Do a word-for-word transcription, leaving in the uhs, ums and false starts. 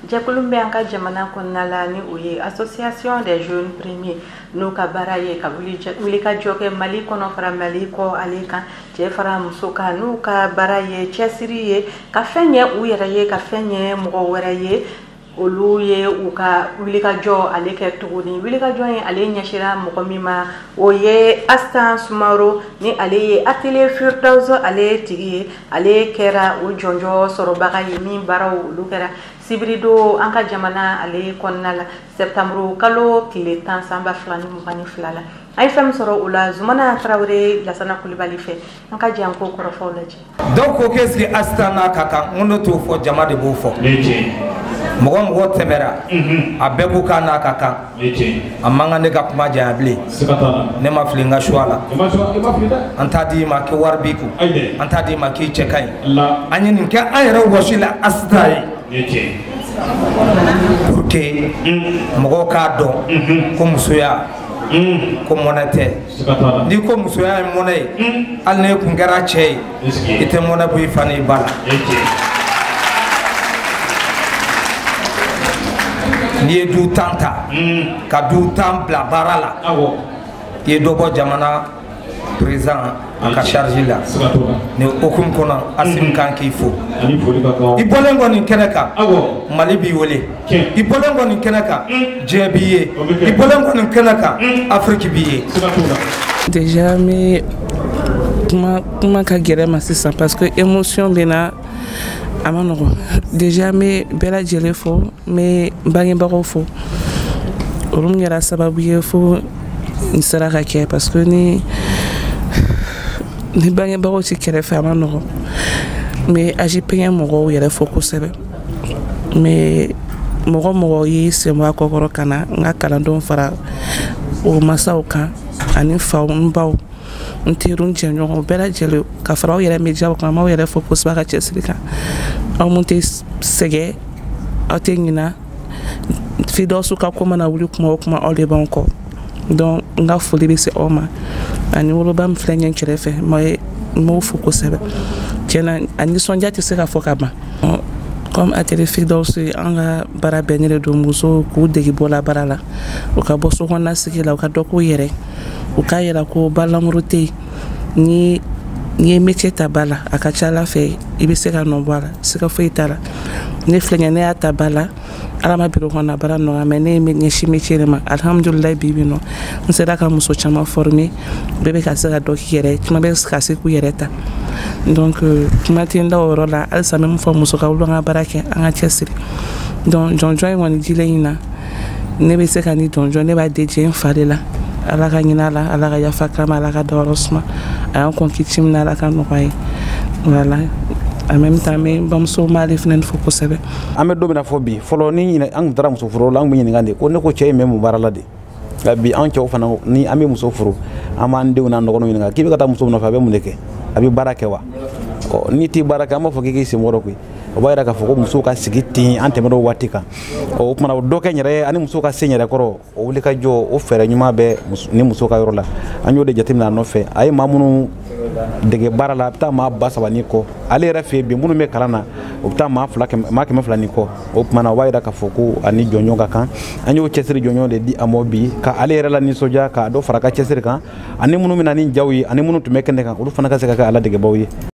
Jɛkulu bɛ an ka jamana kɔnɔna la ni o ye association des jeunes premiers n'o ka baara ye ka wuli ka jɔ kɛ Mali kɔnɔ fara Mali kɔ ale kan cɛ fara muso kan n'u ka baara ye cɛsiri ye ka fɛn ɲɛ u yɛrɛ ye ka fɛn ɲɛ mɔgɔ wɛrɛ ye olu ye u ka wuli ka jɔ ale kɛ tuguni wuli ka jɔ ye ale ɲɛsira mɔgɔ min ma o ye Astan Sumaworo ni ale ye atelier Firdaus ale tigi ye ale kɛra o jɔnjɔ sɔrɔbaga ye min baaraw olu kɛra Sibirido an ka jamana ale kɔnɔna la septembre kalo tile tan sanba fila ni mugan ni fila la an ye fɛn sɔrɔ o la Zumana Tarawele Lasana Kulibali fɛ an ka jɛn ko kɔrɔfɔw lajɛ donc ko qu'est-ce que Astan n'a ka kan n ko t'o fɔ jama de b'o fɔ mɔgɔ mɔgɔ tɛmɛra a bɛɛ ko k'a n'a ka kan a man kan ne ka kuma janya bilen ne ma fili n ka choix la an t'a di ma k'i wari b'i kun an t'a di ma k'i cɛ ka ɲi an ye nin kɛ an yɛrɛ wɔsi la Astan ye pour que mɔgɔw k'a dɔn ko musoya ko mɔnɛ tɛ n'i ko musoya ye mɔnɛ ye hali n'e kun kɛra cɛ ye i tɛ mɔnɛ bɔ i fa n'i ba la n'i ye du tan ta ka du tan bila baara la i ye dɔ bɔ jamana président a ka charge la ni hukumu kɔnɔ Asim kan k'i fo i bɔlen kɔ nin kɛnɛ kan Mali b'i wele i bɔlen kɔ nin kɛnɛ kan diɲɛ b'i ye i bɔlen kɔ nin kɛnɛ kan Afrique b'i ye. Déjà mais kuma kuma ka gɛrɛ ma sisan parce que émotion bɛ na a ma nɔgɔn déjà me bɛɛ lajɛlen fo me bangebagaw fo olu min kɛra sababu ye fo nin sera ka kɛ parce que ni ni bangebagaw ti kɛrɛfɛ a ma nɔgɔn mais A J P N mɔgɔw yɛrɛ fo kosɛbɛ mais mɔgɔ mɔgɔ y'i sen bɔ a kɔkɔrɔ ka na n ka kalandenw fara o masaw kan ani faw n baw n teriw n jɛɲɔgɔnw bɛɛ lajɛlen ka fara aw yɛrɛ médiaw kan m'aw yɛrɛ fo kosɛbɛ a ka cɛsiri kan aw mun tɛ sɛgɛ aw tɛ ɲina Firdaus ka ko mana wuli kuma o kuma aw de b'anw kɔ donc n ka foli bɛ se aw ma ani woloba min filɛ ɲɛ kɛrɛfɛ n b'o fo kosɛbɛ tiɲɛna a nisɔndiya tɛ se ka fɔ ka ban comme atelier Firdaus an ka baara bɛnnen de don muso k'u dege bɔla baara la u ka bɔ sokɔnɔna sigi la u ka dɔ k'u yɛrɛ u k'a yira ko balanmuru tɛ yen ni n'i ye métier ta ba la a ka ca Ala fɛ i bɛ se ka nɔ bɔ a la siga foyi t'a la ne filɛ ɲɛ ne y'a ta ba la Ala ma biro kɔnɔ baara nɔgɔya mais ne ye ɲɛsin métier de ma alhamdulilayi bi bi nɔ n sera ka muso caman former bɛɛ bɛ ka se ka dɔ k'i yɛrɛ caman bɛ ka se k'u yɛrɛ ta donc kuma tɛ n da o yɔrɔ la halisa n bɛ min fɔ muso ka wuli an ka baara kɛ an ka cɛsiri donc jɔnjɔn in kɔni dilen in na ne bɛ se ka ni jɔnjɔn ne b'a dédié n fa de la Ala ka ɲin'a la Ala ka yafa k'a ma Ala ka dayɔrɔ suma a y'an kɔn kiti min na Ala ka nɔgɔya ye voilà en même temps me bamuso m'ale fɛnɛ fo kosɛbɛ an bɛ don min na fɔ bi fɔlɔ ni ɲinɛ an tun taara muso furu la an tun bɛ ɲininka de ko ne ko cɛ ye mɛ mun baara la de nka bi an cɛw fana ni an bɛ muso furu an b'an denw n'an dɔgɔninw ɲininka k'i bɛ ka taa muso nɔfɛ a bɛ mun de kɛ a bɛ baara kɛ wa ɔ n'i t'i baara kɛ an b'a fɔ k'i k'i sen bɔrɔ koyi o b'a yira k'a fɔ ko musow ka sigi ten an tɛmɛr'o waati kan ɔ o tumana o dɔ kɛ n yɛrɛ ye ani musow ka se n yɛrɛ kɔrɔ o wuli ka jɔ o fɛɛrɛ ɲuman bɛ ni muso ka yɔrɔ la an y'o de jateminɛ a nɔfɛ a ye maa minnu dege baara la a bɛ taa maa ba saba ni kɔ ale yɛrɛ fɛ yen bi minnu bɛ kalan na o bɛ taa maa fila maa kɛmɛ fila ni kɔ o tumana o b'a yira k'a fɔ ko ani jɔnjɔn ka kan an y'o cɛsiri jɔnjɔn de di a ma bi ka ale yɛrɛ la nisɔndiya ka dɔ fara a ka cɛsiri kan ani minnu bɛ na ni jaw ye ani minnu tun bɛ kɛnɛ kan olu fana ka se ka kɛ ala degebaaw ye.